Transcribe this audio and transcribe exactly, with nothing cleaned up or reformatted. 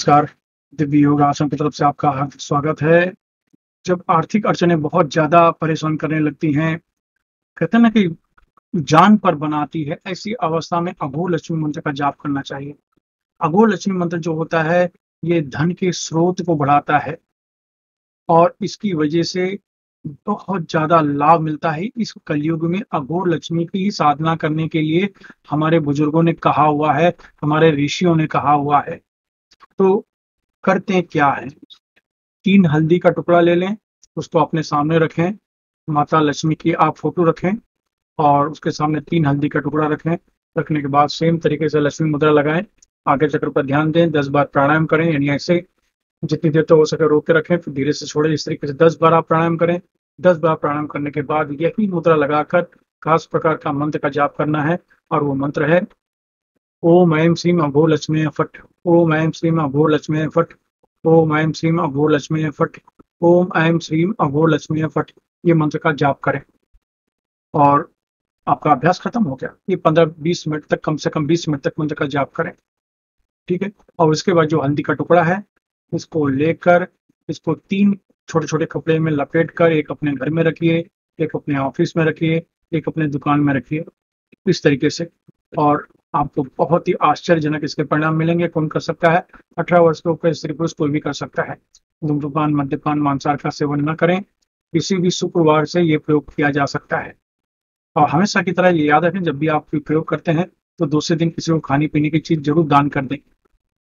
नमस्कार। दिव्य योग आश्रम की तरफ से आपका हार्दिक स्वागत है। जब आर्थिक अड़चनें बहुत ज़्यादा परेशान करने लगती हैं, कहते हैं ना कि जान पर बनाती है, ऐसी अवस्था में अघोर लक्ष्मी मंत्र का जाप करना चाहिए। अघोर लक्ष्मी मंत्र जो होता है, ये धन के स्रोत को बढ़ाता है और इसकी वजह से बहुत ज़्यादा लाभ मिलता है। इस कलयुग में अघोर लक्ष्मी की साधना करने के लिए हमारे बुजुर्गों ने कहा हुआ है, हमारे ऋषियों ने कहा हुआ है। तो करते क्या है, तीन हल्दी का टुकड़ा ले लें, उसको अपने सामने रखें, माता लक्ष्मी की आप फोटो रखें और उसके सामने तीन हल्दी का टुकड़ा रखें। रखने के बाद सेम तरीके से लक्ष्मी मुद्रा लगाएं, आगे चक्र पर ध्यान दें, दस बार प्राणायाम करें, यानी ऐसे जितनी देर तक हो सके रोक के रखें, फिर धीरे से छोड़ें। इस तरीके से दस बार आप प्राणायाम करें। दस बार प्राणायाम करने के बाद यही मुद्रा लगाकर खास प्रकार का मंत्र का जाप करना है और वो मंत्र है ओम ऐं श्रीं अघोर लक्ष्मी फट। ओम ऐं श्रीं अघोर लक्ष्मी फट। ओम ऐं श्रीं अघोर लक्ष्मी फट। ओम ऐं श्रीं अघोर लक्ष्मी फट। ये मंत्र का जाप करें और आपका अभ्यास खत्म हो गया। ये पंद्रह बीस मिनट तक, कम से कम बीस मिनट तक मंत्र का जाप करें, ठीक है। और उसके बाद जो हल्दी का टुकड़ा है, इसको लेकर इसको तीन छोटे छोटे कपड़े में लपेट कर एक अपने घर में रखिए, एक अपने ऑफिस में रखिए, एक अपने दुकान में रखिए, इस तरीके से। और आपको बहुत ही आश्चर्यजनक इसके परिणाम मिलेंगे। कौन कर सकता है? अठारह वर्ष के ऊपर स्त्री पुरुष कोई भी कर सकता है। धूम्रपान, मद्यपान, मांसाहार का सेवन न करें। किसी भी शुक्रवार से ये प्रयोग किया जा सकता है। और हमेशा की तरह ये याद रखें, जब भी आप प्रयोग करते हैं तो दूसरे दिन किसी को खाने पीने की चीज जरूर दान कर दें।